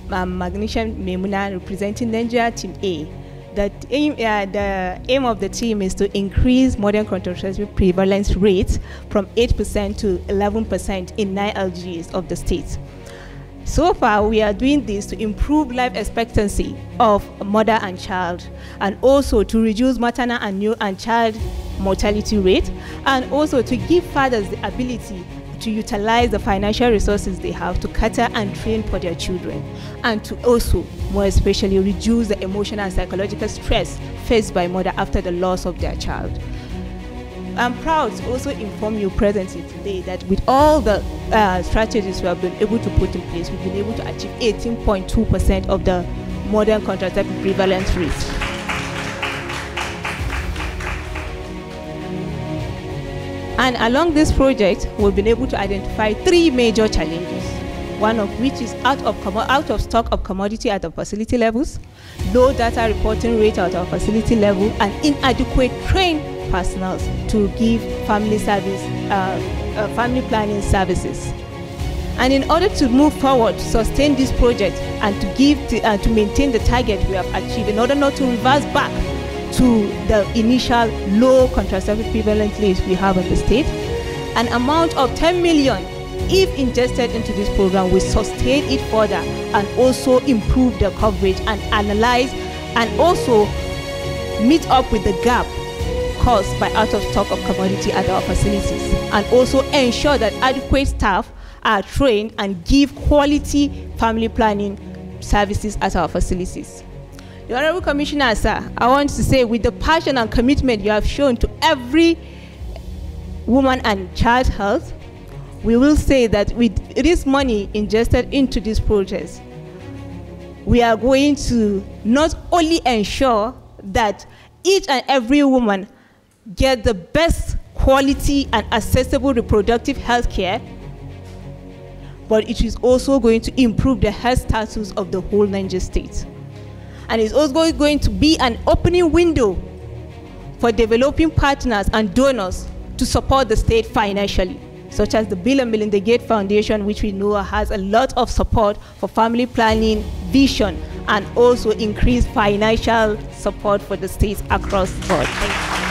Magnesium Memuna, representing Nigeria Team A. The aim of the team is to increase modern contraceptive prevalence rates from 8% to 11% in 9 LGAs of the state. So far, we are doing this to improve life expectancy of mother and child, and also to reduce maternal and child mortality rate, and also to give fathers the ability to utilize the financial resources they have to cater and train for their children, and to also, more especially, reduce the emotional and psychological stress faced by mother after the loss of their child. I'm proud to also inform you presently today that with all the strategies we have been able to put in place, we've been able to achieve 18.2% of the modern contraceptive prevalence rate. And along this project, we've been able to identify 3 major challenges, one of which is out of stock of commodity at the facility levels, low data reporting rate at our facility level, and inadequate trained personnel to give family planning services. And in order to move forward, to sustain this project, and to maintain the target we have achieved, in order not to reverse back to the initial low contraceptive prevalence rates we have in the state, an amount of 10 million, if ingested into this program, will sustain it further and also improve the coverage and analyze and also meet up with the gap caused by out of stock of commodity at our facilities, and also ensure that adequate staff are trained and give quality family planning services at our facilities. The Honorable Commissioner, sir, I want to say, with the passion and commitment you have shown to every woman and child health, we will say that with this money ingested into this project, we are going to not only ensure that each and every woman get the best quality and accessible reproductive health care, but it is also going to improve the health status of the whole Niger state. And it's also going to be an opening window for developing partners and donors to support the state financially, such as the Bill and Melinda Gates Foundation, which we know has a lot of support for family planning, vision, and also increased financial support for the states across the board.